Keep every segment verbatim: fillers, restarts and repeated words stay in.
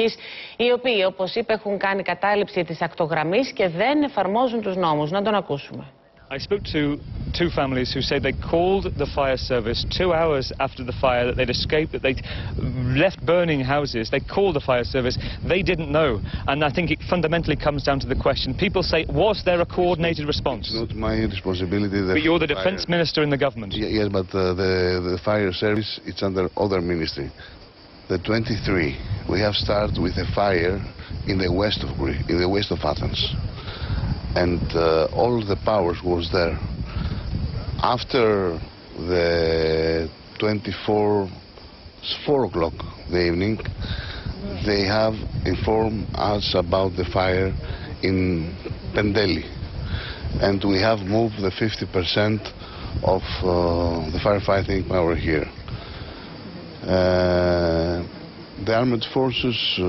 αρχής, οι οποίοι, όπως είπε, έχουν κάνει κατάληψη της ακτογραμμής και δεν εφαρμόζουν τους νόμους. Να τον ακούσουμε. I spoke to two families who say they called the fire service two hours after the fire, that they'd escaped, that they'd left burning houses. They called the fire service. They didn't know. And I think it fundamentally comes down to the question. People say, was there a coordinated response? It's not my responsibility. The but you're the fire... defence minister in the government. Y yes, but uh, the, the fire service, it's under other ministry. The twenty-three, we have started with a fire in the west of Greece, in the west of Athens. And uh, all the powers was there. After the twenty-four, four o'clock the evening, they have informed us about the fire in Pendeli, and we have moved the fifty percent of uh, the firefighting power here. Uh, the armed forces uh,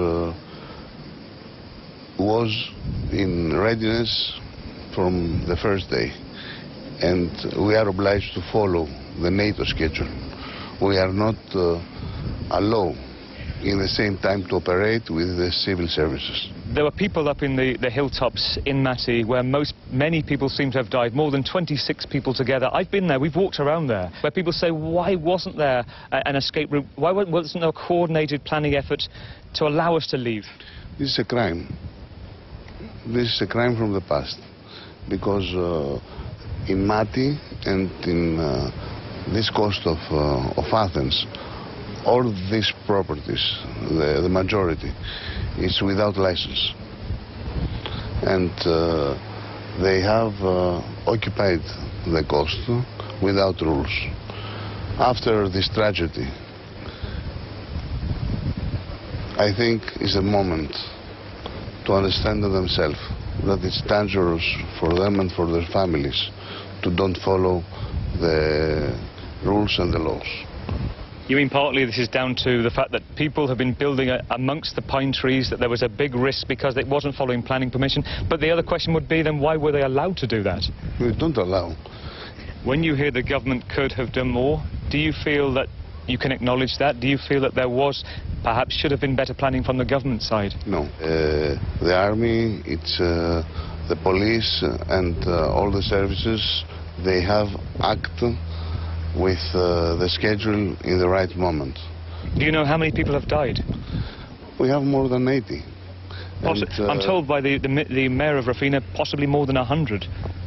was in readiness from the first day, and we are obliged to follow the NATO schedule. We are not uh, allowed in the same time to operate with the civil services. There were people up in the, the hilltops in Mati where most, many people seem to have died, more than twenty-six people together. I've been there, we've walked around there, where people say, why wasn't there an escape route? Why wasn't there a coordinated planning effort to allow us to leave? This is a crime. This is a crime from the past, because uh, in Mati and in uh, this coast of, uh, of Athens, all these properties, the, the majority, is without license. And uh, they have uh, occupied the coast without rules. After this tragedy, I think is a moment to understand themselves that it's dangerous for them and for their families to don't follow the rules and the laws. You mean partly this is down to the fact that people have been building a, amongst the pine trees, that there was a big risk because it wasn't following planning permission? But the other question would be then, why were they allowed to do that? We don't allow. When you hear the government could have done more, do you feel that you can acknowledge that? Do you feel that there was, perhaps should have been better planning from the government side? No. Uh, the army, it's uh, the police and uh, all the services, they have acted with uh, the schedule in the right moment. Do you know how many people have died? We have more than eighty. Possi and, uh, I'm told by the, the, the mayor of Rafina, possibly more than a hundred.